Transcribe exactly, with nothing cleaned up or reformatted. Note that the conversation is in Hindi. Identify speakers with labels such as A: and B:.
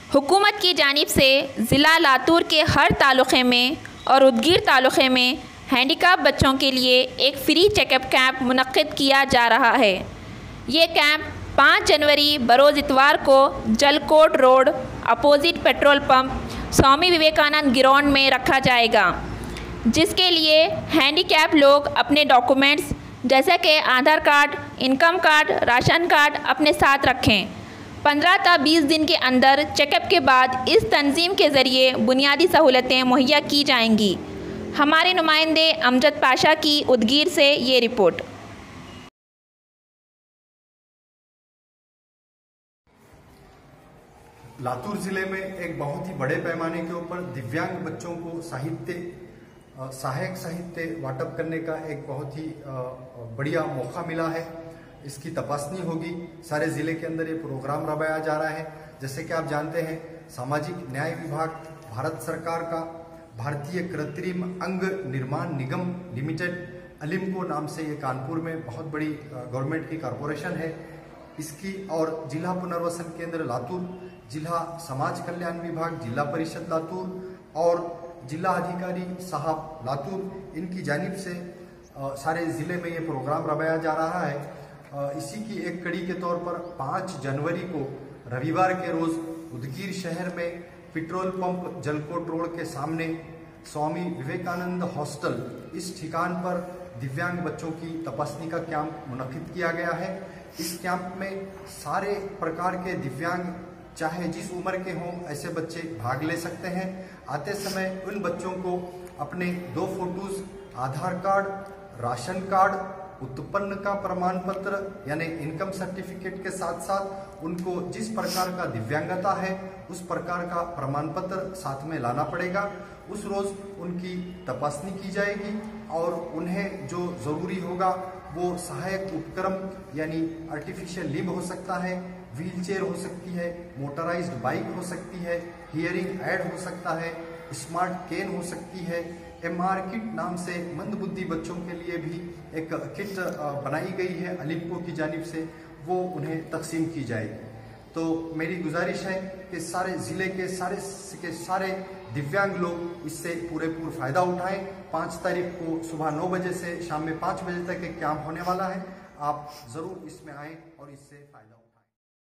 A: हुकूमत की जानिब से ज़िला लातूर के हर तालुक़े में और उदगीर तालुक़े में हैंडीकैप बच्चों के लिए एक फ्री चेकअप कैंप मुनक्किद किया जा रहा है। ये कैंप पाँच जनवरी बरोज़ इतवार को Jalkot road opposite petrol pump Swami Vivekananda ground में रखा जाएगा, जिसके लिए हैंडीकैप लोग अपने डॉक्यूमेंट्स जैसे कि Aadhaar card, income card, ration card अपने साथ रखें। पंद्रह ता बीस दिन के अंदर चेकअप के बाद इस तंजीम के ज़रिए बुनियादी सहूलतें मुहैया की जाएंगी। हमारे नुमाइंदे अमजद पाशा की उदगीर से ये रिपोर्ट।
B: लातूर ज़िले में एक बहुत ही बड़े पैमाने के ऊपर दिव्यांग बच्चों को साहित्य सहायक साहित्य वाटप करने का एक बहुत ही बढ़िया मौका मिला है। इसकी तपासनी होगी। सारे ज़िले के अंदर ये प्रोग्राम रवाया जा रहा है। जैसे कि आप जानते हैं, सामाजिक न्याय विभाग भारत सरकार का भारतीय कृत्रिम अंग निर्माण निगम लिमिटेड अलिमको नाम से ये कानपुर में बहुत बड़ी गवर्नमेंट की कॉरपोरेशन है। इसकी और जिला पुनर्वसन केंद्र लातूर, जिला समाज कल्याण विभाग, जिला परिषद लातूर और जिला अधिकारी साहब लातूर, इनकी जानिब से आ, सारे ज़िले में ये प्रोग्राम रवाया जा रहा है। आ, इसी की एक कड़ी के तौर पर पाँच जनवरी को रविवार के रोज़ उदगीर शहर में पेट्रोल पंप जलकोट रोड के सामने स्वामी विवेकानंद हॉस्टल, इस ठिकान पर दिव्यांग बच्चों की तपासनी का कैंप मुनक्किद किया गया है। इस कैंप में सारे प्रकार के दिव्यांग, चाहे जिस उम्र के हों, ऐसे बच्चे भाग ले सकते हैं। आते समय उन बच्चों को अपने दो photos, Aadhaar card, ration card, उत्पन्न का प्रमाण पत्र यानी इनकम सर्टिफिकेट के साथ साथ उनको जिस प्रकार का दिव्यांगता है उस प्रकार का प्रमाण पत्र साथ में लाना पड़ेगा। उस रोज़ उनकी तपासनी की जाएगी और उन्हें जो ज़रूरी होगा वो सहायक उपक्रम यानी आर्टिफिशियल लिम्ब हो सकता है, व्हील चेयर हो सकती है, मोटराइज्ड बाइक हो सकती है, हियरिंग ऐड हो सकता है, स्मार्ट केन हो सकती है। एम आर किट नाम से मंदबुद्धि बच्चों के लिए भी एक किट बनाई गई है अलिमको की जानिब से, वो उन्हें तकसीम की जाएगी। तो मेरी गुजारिश है कि सारे ज़िले के सारे के सारे दिव्यांग लोग इससे पूरेपूर फ़ायदा उठाएं। पाँच तारीख को सुबह नौ बजे से शाम में पाँच बजे तक एक कैंप होने वाला है। आप ज़रूर इसमें आएँ और इससे फ़ायदा